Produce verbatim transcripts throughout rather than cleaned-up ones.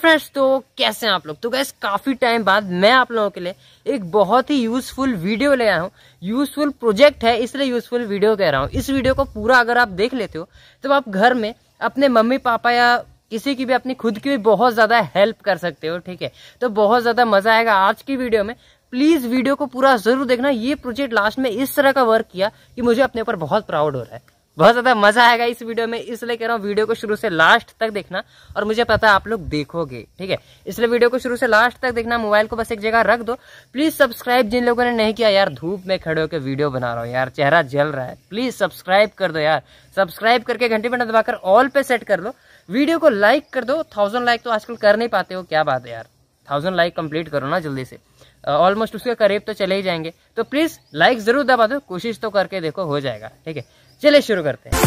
Friends, तो कैसे हैं आप लोग। तो गैस काफी टाइम बाद मैं आप लोगों के लिए एक बहुत ही यूजफुल वीडियो ले आया हूँ। यूजफुल प्रोजेक्ट है इसलिए यूजफुल वीडियो कह रहा हूँ। इस वीडियो को पूरा अगर आप देख लेते हो तो आप घर में अपने मम्मी पापा या किसी की भी अपनी खुद की भी बहुत ज्यादा हेल्प कर सकते हो। ठीक है, तो बहुत ज्यादा मजा आएगा आज की वीडियो में। प्लीज वीडियो को पूरा जरूर देखना। ये प्रोजेक्ट लास्ट में इस तरह का वर्क किया कि मुझे अपने ऊपर बहुत प्राउड हो रहा है। बहुत ज्यादा मजा आएगा इस वीडियो में, इसलिए कह रहा हूँ वीडियो को शुरू से लास्ट तक देखना। और मुझे पता है आप लोग देखोगे, ठीक है, इसलिए वीडियो को शुरू से लास्ट तक देखना। मोबाइल को बस एक जगह रख दो। प्लीज सब्सक्राइब जिन लोगों ने नहीं किया, यार धूप में खड़े होकर वीडियो बना रहा हूँ यार, चेहरा जल रहा है, प्लीज सब्सक्राइब कर दो यार। सब्सक्राइब करके घंटी बटन दबाकर ऑल पे सेट कर लो। वीडियो को लाइक कर दो। थाउजेंड लाइक तो आजकल कर नहीं पाते हो, क्या बात है यार। थाउजेंड लाइक कंप्लीट करो ना जल्दी से, ऑलमोस्ट uh, उसके करीब तो चले ही जाएंगे। तो प्लीज लाइक जरूर दबा दो, कोशिश तो करके देखो, हो जाएगा। ठीक है, चलिए शुरू करते हैं।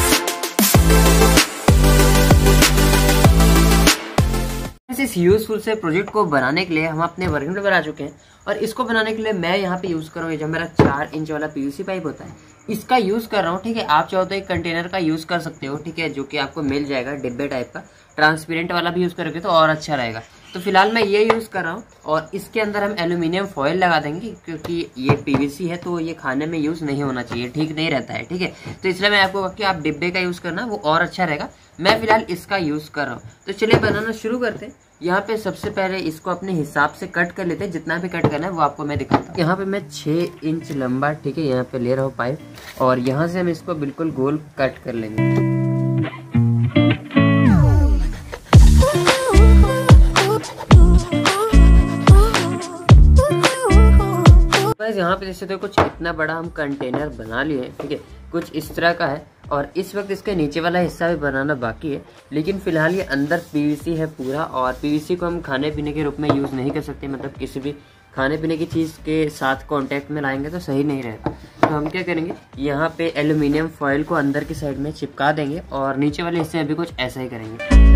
इस यूजफुल से प्रोजेक्ट को बनाने के लिए हम अपने वर्किंग टेबल बना चुके हैं। और इसको बनाने के लिए मैं यहाँ पे यूज कर रहा हूँ जो मेरा चार इंच वाला पीवीसी पाइप होता है, इसका यूज कर रहा हूँ। ठीक है, आप चाहो तो एक कंटेनर का यूज कर सकते हो, ठीक है, जो कि आपको मिल जाएगा डिब्बे टाइप का। ट्रांसपेरेंट वाला भी यूज करोगे तो और अच्छा रहेगा। तो फिलहाल मैं ये यूज कर रहा हूँ और इसके अंदर हम एल्यूमिनियम फॉयल लगा देंगे, क्योंकि ये पीवीसी है तो ये खाने में यूज नहीं होना चाहिए, ठीक नहीं रहता है। ठीक है, तो इसलिए मैं आपको कि आप डिब्बे का यूज करना, वो और अच्छा रहेगा। मैं फिलहाल इसका यूज कर रहा हूँ। तो चलिए बनाना शुरू करते हैं। यहाँ पे सबसे पहले इसको अपने हिसाब से कट कर लेते हैं, जितना भी कट करना है वो आपको मैं दिखाता हूँ। यहाँ पे मैं छह इंच लंबा, ठीक है, यहाँ पे ले रहा हूँ पाइप, और यहाँ से हम इसको बिल्कुल गोल कट कर लेंगे। यहाँ पे जैसे तो कुछ इतना बड़ा हम कंटेनर बना लिए हैं, ठीक है, कुछ इस तरह का है। और इस वक्त इसके नीचे वाला हिस्सा भी बनाना बाकी है, लेकिन फिलहाल ये अंदर पीवीसी है पूरा। और पीवीसी को हम खाने पीने के रूप में यूज नहीं कर सकते, मतलब किसी भी खाने पीने की चीज के साथ कांटेक्ट में लाएंगे तो सही नहीं रहेगा। तो हम क्या करेंगे, यहाँ पे एल्यूमिनियम फॉयल को अंदर की साइड में चिपका देंगे और नीचे वाले हिस्से में भी कुछ ऐसा ही करेंगे।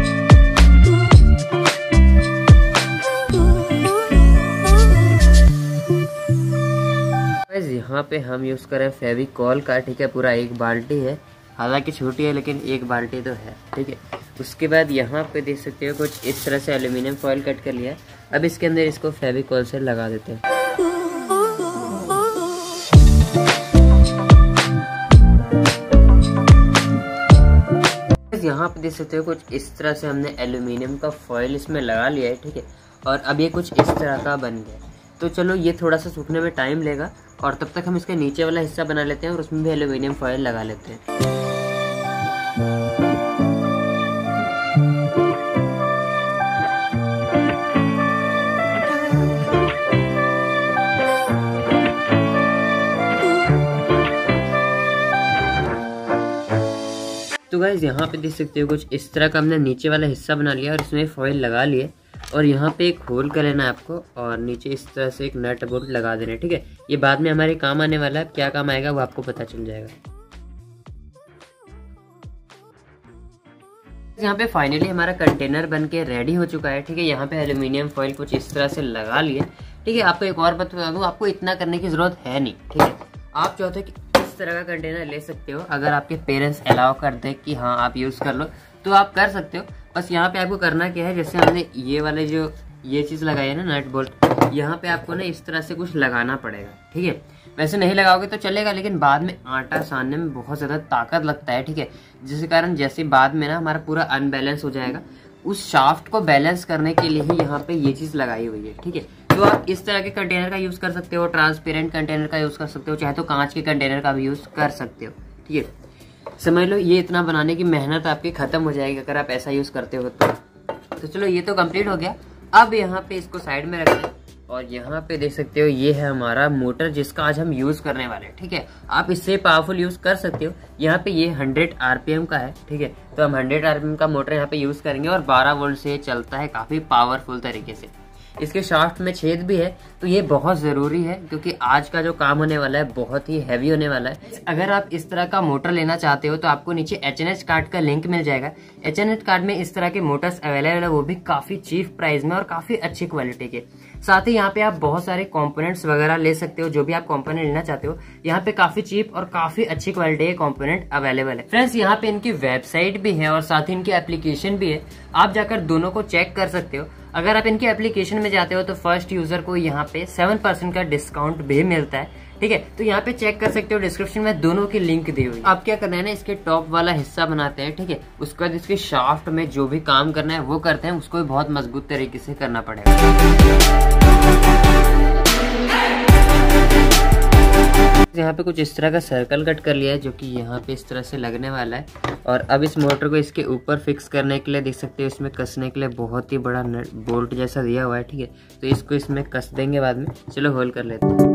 यहाँ पे हम यूज करें फेविकॉल का, ठीक है, पूरा एक बाल्टी है, हालांकि छोटी है लेकिन एक बाल्टी तो है। ठीक है, उसके बाद यहाँ पे देख सकते हो कुछ इस तरह से एल्यूमिनियम फॉयल कट कर लिया है। अब इसके अंदर इसको फेविकॉल से लगा देते हैं। यहाँ पे देख सकते हो कुछ इस तरह से हमने एल्यूमिनियम का फॉयल इसमें लगा लिया है। ठीक है, और अब ये कुछ इस तरह का बन गया। तो चलो ये थोड़ा सा सूखने में टाइम लेगा, और तब तक हम इसके नीचे वाला हिस्सा बना लेते हैं और उसमें भी एल्यूमिनियम फॉयल लगा लेते हैं। तो गाइस यहाँ पे देख सकते हो कुछ इस तरह का हमने नीचे वाला हिस्सा बना लिया और इसमें फॉयल लगा लिए। और यहाँ पे एक होल कर लेना है आपको, और नीचे इस तरह से एक नट बोल्ट लगा देना है। ठीक है, ये बाद में हमारे काम आने वाला है, क्या काम आएगा वो आपको पता चल जाएगा। यहाँ पे फाइनली हमारा कंटेनर बन के रेडी हो चुका है। ठीक है, यहाँ पे एल्यूमिनियम फॉयल कुछ इस तरह से लगा लिए। ठीक है, आपको एक और बात बता दूं, आपको इतना करने की जरूरत है नहीं। ठीक है, आप चाहते हो कि इस तरह का कंटेनर ले सकते हो, अगर आपके पेरेंट्स अलाउ कर दे कि हाँ आप यूज कर लो तो आप कर सकते हो। बस यहाँ पे आपको करना क्या है, जैसे हमने ये वाले जो ये चीज लगाई है ना, नट बोल्ट, यहाँ पे आपको ना इस तरह से कुछ लगाना पड़ेगा। ठीक है, वैसे नहीं लगाओगे तो चलेगा, लेकिन बाद में आटा सानने में बहुत ज्यादा ताकत लगता है। ठीक है, जिस कारण जैसे बाद में ना हमारा पूरा अनबैलेंस हो जाएगा, उस शाफ्ट को बैलेंस करने के लिए ही यहाँ पे ये चीज लगाई हुई है। ठीक है, तो आप इस तरह के कंटेनर का यूज कर सकते हो, ट्रांसपेरेंट कंटेनर का यूज कर सकते हो, चाहे तो कांच के कंटेनर का भी यूज कर सकते हो। ठीक है, समझ लो ये इतना बनाने की मेहनत आपकी खत्म हो जाएगी अगर आप ऐसा यूज करते हो तो। तो चलो ये तो कंप्लीट हो गया। अब यहाँ पे इसको साइड में रखते हैं, और यहाँ पे देख सकते हो ये है हमारा मोटर जिसका आज हम यूज करने वाले हैं। ठीक है, आप इससे पावरफुल यूज कर सकते हो। यहाँ पे ये हंड्रेड आरपीएम का है। ठीक है, तो हम हंड्रेड आरपीएम का मोटर यहाँ पे यूज करेंगे और बारह वोल्ट से चलता है काफी पावरफुल तरीके से। इसके शाफ्ट में छेद भी है, तो ये बहुत जरूरी है क्योंकि आज का जो काम होने वाला है बहुत ही हैवी होने वाला है। अगर आप इस तरह का मोटर लेना चाहते हो तो आपको नीचे एच एन एच कार्ड का लिंक मिल जाएगा। एच एन एच कार्ड में इस तरह के मोटर्स अवेलेबल है, वो भी काफी चीप प्राइस में और काफी अच्छी क्वालिटी के। साथ ही यहाँ पे आप बहुत सारे कंपोनेंट्स वगैरह ले सकते हो, जो भी आप कंपोनेंट लेना चाहते हो। यहाँ पे काफी चीप और काफी अच्छी क्वालिटी के कंपोनेंट अवेलेबल है। फ्रेंड्स, यहाँ पे इनकी वेबसाइट भी है और साथ ही इनकी एप्लीकेशन भी है, आप जाकर दोनों को चेक कर सकते हो। अगर आप इनके एप्लीकेशन में जाते हो तो फर्स्ट यूजर को यहाँ पे सेवन परसेंट का डिस्काउंट भी मिलता है, ठीक है। तो यहाँ पे चेक कर सकते हो, डिस्क्रिप्शन में दोनों की लिंक दी हुई है। आप क्या करना है ना, इसके टॉप वाला हिस्सा बनाते हैं, ठीक है। उसके बाद इसके शाफ्ट में जो भी काम करना है वो करते हैं, उसको भी बहुत मजबूत तरीके से करना पड़ेगा। यहाँ पे कुछ इस तरह का सर्कल कट कर लिया है जो कि यहाँ पे इस तरह से लगने वाला है। और अब इस मोटर को इसके ऊपर फिक्स करने के लिए देख सकते हो, इसमें कसने के लिए बहुत ही बड़ा बोल्ट जैसा दिया हुआ है, ठीक है। तो इसको इसमें कस देंगे बाद में। चलो होल कर लेते हैं।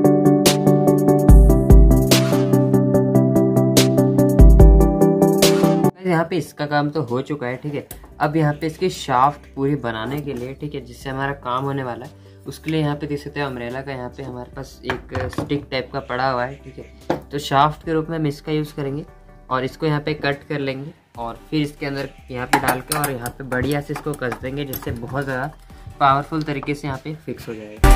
यहाँ पे इसका काम तो हो चुका है, ठीक है। अब यहाँ पे इसकी शाफ्ट पूरी बनाने के लिए, ठीक है, जिससे हमारा काम होने वाला है, उसके लिए यहाँ पे देख सकते हो अम्ब्रेला का यहाँ पे हमारे पास एक स्टिक टाइप का पड़ा हुआ है, ठीक है। तो शाफ्ट के रूप में हम इसका यूज़ करेंगे और इसको यहाँ पे कट कर लेंगे और फिर इसके अंदर यहाँ पे डाल के और यहाँ पे बढ़िया से इसको कस देंगे, जिससे बहुत ज़्यादा पावरफुल तरीके से यहाँ पे फिक्स हो जाएगा।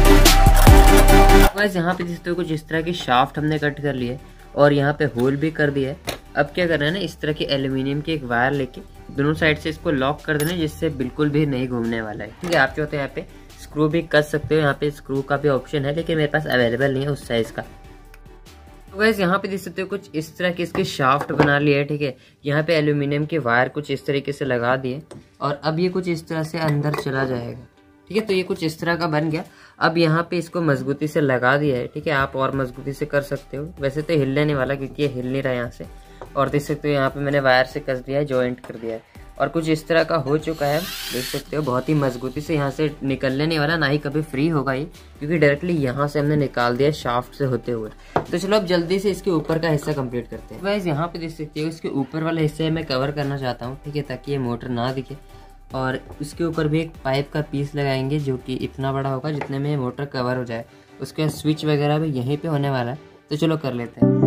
बस यहाँ पे देख सकते हो कुछ इस तरह की शाफ्ट हमने कट कर ली है और यहाँ पे होल भी कर दिया है। अब क्या करना है ना, इस तरह की एल्यूमिनियम की एक वायर लेके दोनों साइड से इसको लॉक कर देना, जिससे बिल्कुल भी नहीं घूमने वाला है, ठीक है। आप चाहते हो यहाँ पे स्क्रू भी कस सकते हो, यहाँ पे स्क्रू का भी ऑप्शन है, लेकिन मेरे पास अवेलेबल नहीं है उस साइज का। तो गाइस यहाँ पे देख सकते हो कुछ इस तरह की इसकी शाफ्ट बना ली है, ठीक है। यहाँ पे एल्यूमिनियम के वायर कुछ इस तरीके से लगा दिए और अब ये कुछ इस तरह से अंदर चला जाएगा, ठीक है। तो ये कुछ इस तरह का बन गया। अब यहाँ पे इसको मजबूती से लगा दिया है, ठीक है। आप और मजबूती से कर सकते हो, वैसे तो हिलने नहीं वाला क्योंकि ये हिल नहीं रहा यहाँ से। और देख सकते हो यहाँ पे मैंने वायर से कस दिया है, जॉइंट कर दिया है और कुछ इस तरह का हो चुका है। देख सकते हो बहुत ही मजबूती से यहाँ से निकलने नहीं वाला, ना ही कभी फ्री होगा ये, क्योंकि डायरेक्टली यहाँ से हमने निकाल दिया शाफ्ट से होते हुए। तो चलो अब जल्दी से इसके ऊपर का हिस्सा कंप्लीट करते हैं। वैसे यहाँ पे देख सकते हो इसके ऊपर वाला हिस्से मैं कवर करना चाहता हूँ, ठीक है, ताकि ये मोटर ना दिखे। और उसके ऊपर भी एक पाइप का पीस लगाएंगे जो कि इतना बड़ा होगा जितने में मोटर कवर हो जाए। उसके बाद स्विच वगैरह भी यहीं पे होने वाला है। तो चलो कर लेते हैं।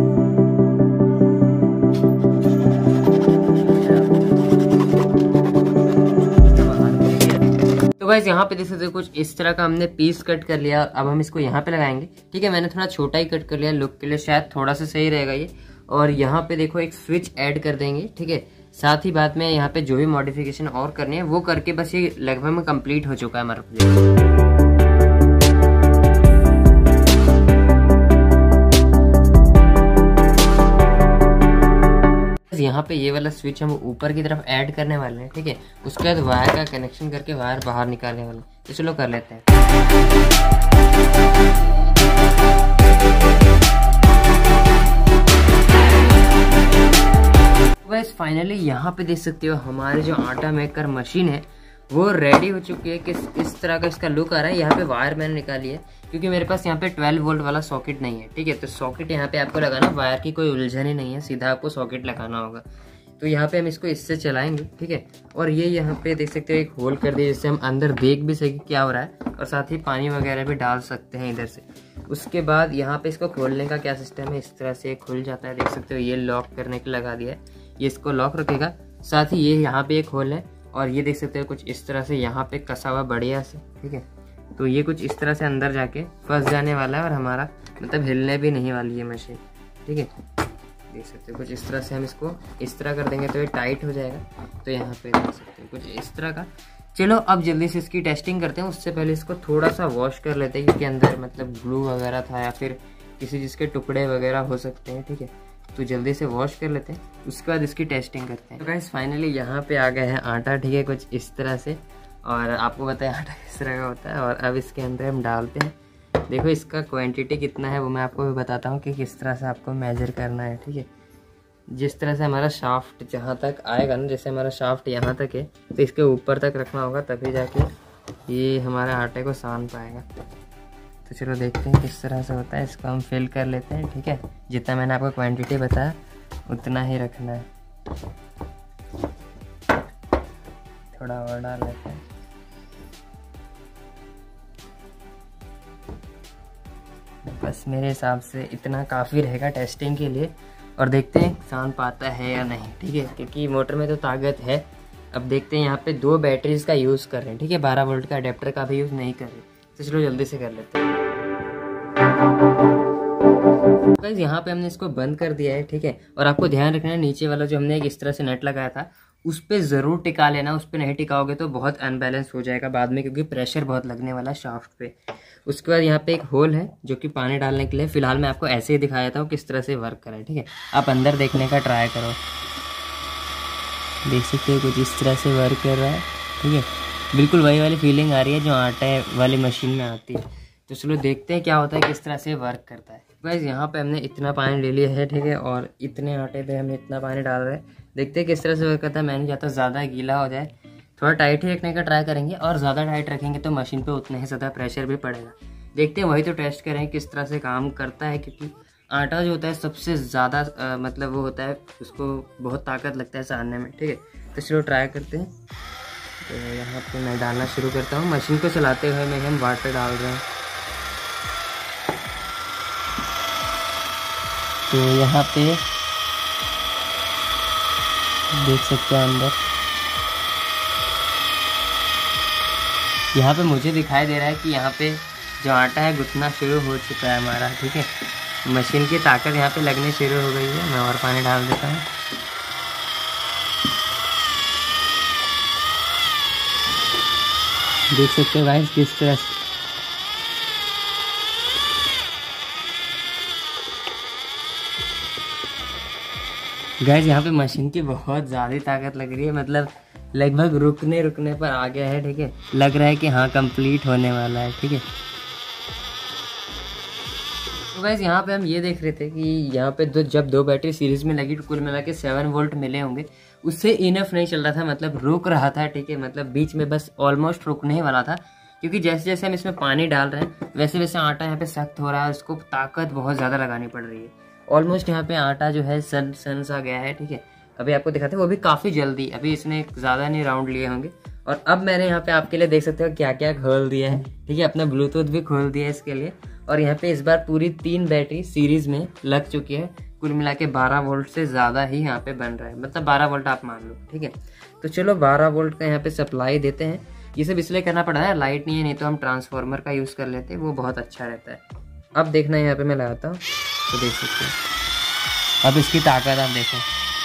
तो गाइस यहाँ पे देख सकते हो कुछ इस तरह का हमने पीस कट कर लिया। अब हम इसको यहाँ पे लगाएंगे, ठीक है। मैंने थोड़ा छोटा ही कट कर लिया लुक के लिए, शायद थोड़ा सा सही रहेगा ये। और यहाँ पे देखो एक स्विच ऐड कर देंगे, ठीक है। साथ ही बाद में यहाँ पे जो भी मॉडिफिकेशन और करनी है वो करके बस ये लगभग कंप्लीट हो चुका है हमारा प्रोजेक्ट। यहाँ पे ये वाला स्विच हम ऊपर की तरफ ऐड करने वाले हैं, ठीक है। उसके बाद वायर का कनेक्शन करके वायर बाहर निकालने वाले हैं। तो चलो कर लेते हैं। बस फाइनली यहाँ पे देख सकते हो हमारे जो आटा मेकर मशीन है वो रेडी हो चुकी है। किस इस तरह का इसका लुक आ रहा है। यहाँ पे वायर मैंने निकाली है क्योंकि मेरे पास यहाँ पे ट्वेल्व वोल्ट वाला सॉकेट नहीं है, ठीक है। तो सॉकेट यहाँ पे आपको लगाना, वायर की कोई उलझन ही नहीं है, सीधा आपको सॉकेट लगाना होगा। तो यहाँ पे हम इसको इससे चलाएंगे, ठीक है। और ये यहाँ पे देख सकते हो एक होल कर दिया जिससे हम अंदर देख भी सके क्या हो रहा है, और साथ ही पानी वगैरह भी डाल सकते हैं इधर से। उसके बाद यहाँ पे इसको खोलने का क्या सिस्टम है, इस तरह से खुल जाता है, देख सकते हो। ये लॉक करने के लगा दिया है, ये इसको लॉक रखेगा। साथ ही ये यहाँ पे एक होल है और ये देख सकते हो कुछ इस तरह से यहाँ पे कसा हुआ बढ़िया से, ठीक है। तो ये कुछ इस तरह से अंदर जाके फंस जाने वाला है और हमारा मतलब हिलने भी नहीं वाली है मशीन, ठीक है। देख सकते हो कुछ इस तरह से हम इसको इस तरह कर देंगे तो ये टाइट हो जाएगा। तो यहाँ पे देख सकते हो कुछ इस तरह का। चलो अब जल्दी से इसकी टेस्टिंग करते हैं। उससे पहले इसको थोड़ा सा वॉश कर लेते हैं क्योंकि अंदर मतलब ग्लू वगैरह था या फिर किसी चीज़ के टुकड़े वगैरह हो सकते हैं, ठीक है। तो जल्दी से वॉश कर लेते हैं, उसके बाद इसकी टेस्टिंग करते हैं। तो गाइस फाइनली यहाँ पे आ गया है आटा, ठीक है, कुछ इस तरह से। और आपको बताया आटा किस तरह का होता है। और अब इसके अंदर हम डालते हैं। देखो इसका क्वांटिटी कितना है वो मैं आपको भी बताता हूँ कि किस तरह से आपको मेजर करना है, ठीक है। जिस तरह से हमारा शाफ्ट जहाँ तक आएगा ना, जैसे हमारा शाफ्ट यहाँ तक है तो इसके ऊपर तक रखना होगा, तभी जाके ये हमारे आटे को सान पाएगा। तो चलो देखते हैं किस तरह से होता है। इसको हम फिल कर लेते हैं, ठीक है। जितना मैंने आपको क्वांटिटी बताया उतना ही रखना है। थोड़ा और डाल लेते हैं। बस मेरे हिसाब से इतना काफ़ी रहेगा टेस्टिंग के लिए। और देखते हैं सान पाता है या नहीं, ठीक है, क्योंकि मोटर में तो ताकत है। अब देखते हैं, यहाँ पे दो बैटरीज का यूज़ कर रहे हैं, ठीक है। बारह वोल्ट का अडेप्टर का भी यूज़ नहीं कर रहे। तो चलो जल्दी से कर लेते हैं। गाइस यहाँ पे हमने इसको बंद कर दिया है, ठीक है। और आपको ध्यान रखना है नीचे वाला जो हमने एक इस तरह से नट लगाया था उस पर ज़रूर टिका लेना, उस पर नहीं टिकाओगे तो बहुत अनबैलेंस हो जाएगा बाद में, क्योंकि प्रेशर बहुत लगने वाला है शाफ्ट पे। उसके बाद यहाँ पे एक होल है जो कि पानी डालने के लिए। फिलहाल मैं आपको ऐसे ही दिखाया था किस तरह से वर्क करे, ठीक है। आप अंदर देखने का ट्राई करो, देख सकते हो कुछ इस तरह से वर्क कर रहा है, ठीक है। बिल्कुल वही वाली फीलिंग आ रही है जो आटे वाली मशीन में आती है। तो चलो देखते हैं क्या होता है, किस तरह से वर्क करता है। गाइस यहाँ पे हमने इतना पानी ले लिया है, ठीक है, और इतने आटे पे हमने इतना पानी डाल रहे हैं। देखते हैं किस तरह से वर्क करता है। मैं नहीं चाहता ज़्यादा गीला हो जाए, थोड़ा टाइट ही रखने का ट्राई करेंगे, और ज़्यादा टाइट रखेंगे तो मशीन पे उतना ही ज़्यादा प्रेशर भी पड़ेगा। देखते हैं, वही तो टेस्ट करें किस तरह से काम करता है, क्योंकि आटा जो होता है सबसे ज़्यादा मतलब वो होता है, उसको बहुत ताकत लगता है सानने में, ठीक है। तो चलो ट्राई करते हैं। तो यहाँ पे मैं डालना शुरू करता हूँ। मशीन को चलाते हुए में हम वाटर डाल रहे हैं। तो यहाँ पे देख सकते हैं अंदर, यहाँ पे मुझे दिखाई दे रहा है कि यहाँ पे जो आटा है गुथना शुरू हो चुका है हमारा, ठीक है। मशीन की ताकत यहाँ पे लगने शुरू हो गई है। मैं और पानी डाल देता हूँ। देख सकते हो गाइस किस तरह से गाइस यहाँ पे मशीन की बहुत ज़्यादा ताकत लग रही है, मतलब लगभग रुकने रुकने पर आ गया है, ठीक है। लग रहा है कि हाँ कंप्लीट होने वाला है, ठीक है। तो गाइस यहाँ पे हम ये देख रहे थे कि यहाँ पे दो जब दो बैटरी सीरीज में लगी तो कुल मिला के सेवन वोल्ट मिले होंगे। उससे इनफ नहीं चल रहा था, मतलब रुक रहा था, ठीक है। मतलब बीच में बस ऑलमोस्ट रुकने ही वाला था, क्योंकि जैसे जैसे हम इसमें पानी डाल रहे हैं वैसे वैसे आटा यहाँ पे सख्त हो रहा है, उसको ताकत बहुत ज़्यादा लगानी पड़ रही है। ऑलमोस्ट यहाँ पे आटा जो है सन सन सा गया है, ठीक है। अभी आपको दिखाते हैं, वो भी काफ़ी जल्दी, अभी इसने ज़्यादा नहीं राउंड लिए होंगे। और अब मैंने यहाँ पे आपके लिए देख सकते हो क्या क्या खोल दिया है, ठीक है। अपना ब्लूटूथ भी खोल दिया है इसके लिए। और यहाँ पे इस बार पूरी तीन बैटरी सीरीज में लग चुकी है। कुल मिला के बारह वोल्ट से ज़्यादा ही यहाँ पे बन रहा है, मतलब बारह वोल्ट आप मान लो, ठीक है। तो चलो बारह वोल्ट का यहाँ पे सप्लाई देते हैं। ये सब इसलिए करना पड़ा है, लाइट नहीं है, नहीं तो हम ट्रांसफार्मर का यूज़ कर लेते, वो बहुत अच्छा रहता है। अब देखना यहाँ पे मैं लगाता हूँ तो देख सकते हो अब इसकी ताकत आप देखो।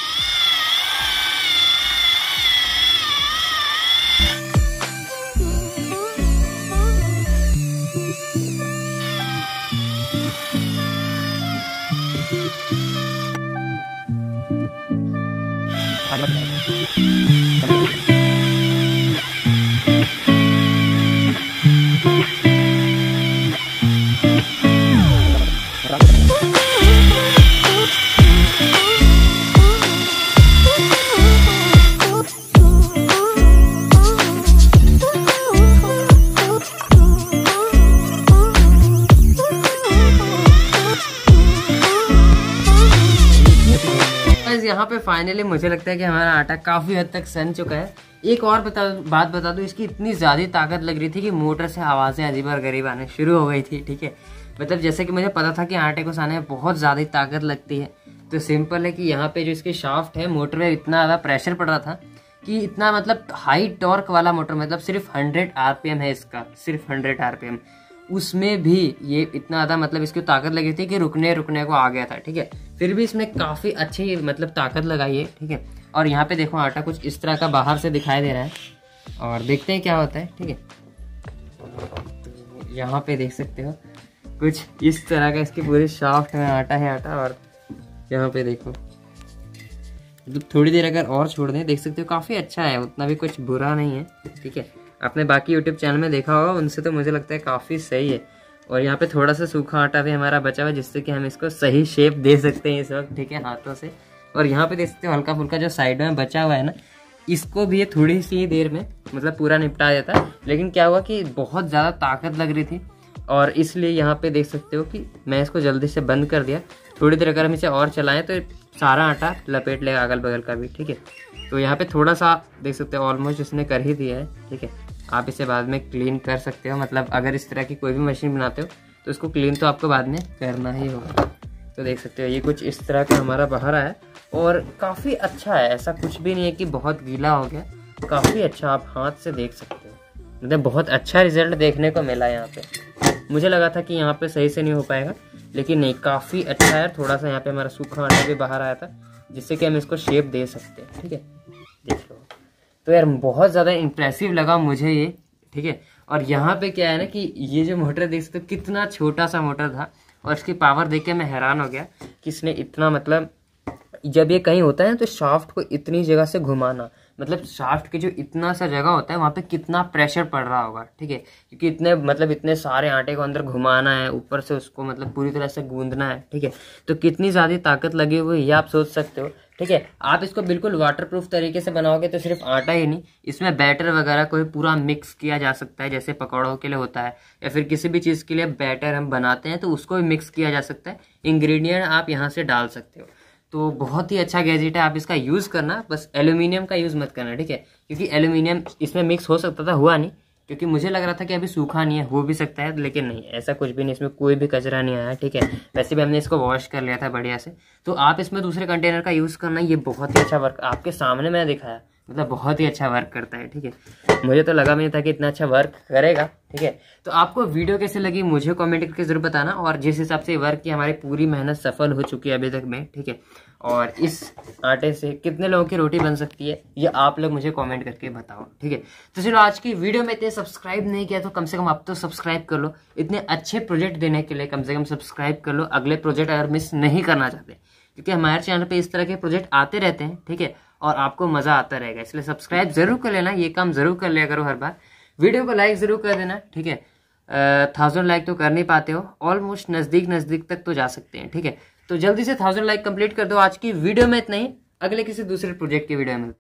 यहाँ पे फाइनली मुझे लगता है कि हमारा आटा काफ़ी हद तक सन चुका है। एक और बता बात बता दूँ, इसकी इतनी ज़्यादा ताकत लग रही थी कि मोटर से आवाज़ें अजीब और गरीब आने शुरू हो गई थी, ठीक है। मतलब जैसे कि मुझे पता था कि आटे को साने में बहुत ज़्यादा ताकत लगती है। तो सिंपल है कि यहाँ पे जो इसकी शाफ्ट है, मोटर में इतना ज़्यादा प्रेशर पड़ रहा था कि इतना मतलब हाई टॉर्क वाला मोटर, मतलब सिर्फ हंड्रेड आर पी एम है इसका, सिर्फ हंड्रेड आर पी एम, उसमें भी ये इतना ज़्यादा मतलब इसकी ताकत लगी थी कि रुकने रुकने को आ गया था, ठीक है। फिर भी इसमें काफ़ी अच्छी मतलब ताकत लगाई है, ठीक है। और यहाँ पे देखो आटा कुछ इस तरह का बाहर से दिखाई दे रहा है, और देखते हैं क्या होता है, ठीक है। तो यहाँ पे देख सकते हो कुछ इस तरह का इसकी पूरी शाफ्ट में आटा है आटा। और यहाँ पे देखो, मतलब थोड़ी देर अगर और छोड़ दें, देख सकते हो काफ़ी अच्छा है, उतना भी कुछ बुरा नहीं है, ठीक है। आपने बाकी यूट्यूब चैनल में देखा होगा, उनसे तो मुझे लगता है काफ़ी सही है। और यहाँ पे थोड़ा सा सूखा आटा भी हमारा बचा हुआ है, जिससे कि हम इसको सही शेप दे सकते हैं इस वक्त, ठीक है, हाथों से। और यहाँ पे देख सकते हो हल्का फुल्का जो साइड में बचा हुआ है ना, इसको भी ये थोड़ी सी देर में मतलब पूरा निपटा देता है। लेकिन क्या हुआ कि बहुत ज़्यादा ताकत लग रही थी, और इसलिए यहाँ पे देख सकते हो कि मैं इसको जल्दी से बंद कर दिया। थोड़ी देर अगर हम इसे और चलाएँ तो सारा आटा लपेट लेगा अगल बगल का भी, ठीक है। तो यहाँ पे थोड़ा सा देख सकते हो ऑलमोस्ट इसने कर ही दिया है, ठीक है। आप इसे बाद में क्लीन कर सकते हो, मतलब अगर इस तरह की कोई भी मशीन बनाते हो तो उसको क्लीन तो आपको बाद में करना ही होगा। तो देख सकते हो ये कुछ इस तरह का हमारा बाहर आया, और काफ़ी अच्छा है, ऐसा कुछ भी नहीं है कि बहुत गीला हो गया, काफ़ी अच्छा, आप हाथ से देख सकते हो, मतलब बहुत अच्छा रिजल्ट देखने को मिला यहाँ पे। मुझे लगा था कि यहाँ पे सही से नहीं हो पाएगा, लेकिन नहीं, काफ़ी अच्छा है। थोड़ा सा यहाँ पे हमारा सूखा आटा भी बाहर आया था, जिससे कि हम इसको शेप दे सकते हैं, ठीक है। देख लो। तो यार बहुत ज़्यादा इम्प्रेसिव लगा मुझे ये, ठीक है। और यहाँ पे क्या है ना कि ये जो मोटर देख सकते हो कितना छोटा सा मोटर था, और इसकी पावर देख के मैं हैरान हो गया कि इसने इतना, मतलब जब ये कहीं होता है तो शाफ्ट को इतनी जगह से घुमाना, मतलब शाफ्ट के जो इतना सा जगह होता है वहाँ पे कितना प्रेशर पड़ रहा होगा, ठीक है। क्योंकि इतने मतलब इतने सारे आटे को अंदर घुमाना है, ऊपर से उसको मतलब पूरी तरह से गूंदना है, ठीक है। तो कितनी ज़्यादा ताकत लगी हुई है ये आप सोच सकते हो, ठीक है। आप इसको बिल्कुल वाटरप्रूफ तरीके से बनाओगे तो सिर्फ आटा ही नहीं, इसमें बैटर वगैरह को भी पूरा मिक्स किया जा सकता है, जैसे पकौड़ों के लिए होता है या फिर किसी भी चीज़ के लिए बैटर हम बनाते हैं तो उसको भी मिक्स किया जा सकता है। इंग्रेडिएंट आप यहाँ से डाल सकते हो। तो बहुत ही अच्छा गैजेट है, आप इसका यूज़ करना, बस एल्यूमिनियम का यूज़ मत करना, ठीक है। क्योंकि एल्यूमिनियम इसमें मिक्स हो सकता था, हुआ नहीं, क्योंकि मुझे लग रहा था कि अभी सूखा नहीं है, हो भी सकता है, लेकिन नहीं, ऐसा कुछ भी नहीं, इसमें कोई भी कचरा नहीं आया, ठीक है। वैसे भी हमने इसको वॉश कर लिया था बढ़िया से। तो आप इसमें दूसरे कंटेनर का यूज़ करना, ये बहुत ही अच्छा वर्क आपके सामने मैंने दिखाया, मतलब बहुत ही अच्छा वर्क करता है, ठीक है। मुझे तो लगा भी नहीं था कि इतना अच्छा वर्क करेगा, ठीक है। तो आपको वीडियो कैसे लगी मुझे कमेंट करके जरूर बताना, और जिस हिसाब से वर्क की हमारी पूरी मेहनत सफल हो चुकी है अभी तक में, ठीक है। और इस आटे से कितने लोगों की रोटी बन सकती है ये आप लोग मुझे कमेंट करके बताओ, ठीक है। तो चलो आज की वीडियो में इतने सब्सक्राइब नहीं किया तो कम से कम आप तो सब्सक्राइब कर लो, इतने अच्छे प्रोजेक्ट देने के लिए कम से कम सब्सक्राइब कर लो, अगले प्रोजेक्ट अगर मिस नहीं करना चाहते, क्योंकि हमारे चैनल पे इस तरह के प्रोजेक्ट आते रहते हैं, ठीक है, और आपको मजा आता रहेगा, इसलिए सब्सक्राइब जरूर कर लेना, ये काम जरूर कर लिया करो हर बार। वीडियो को लाइक जरूर कर देना, ठीक है। थाउजेंड लाइक तो कर नहीं पाते हो, ऑलमोस्ट नजदीक नजदीक तक तो जा सकते हैं, ठीक है। तो जल्दी से थाउजेंड लाइक कंप्लीट कर दो। आज की वीडियो में इतना ही, अगले किसी दूसरे प्रोजेक्ट की वीडियो में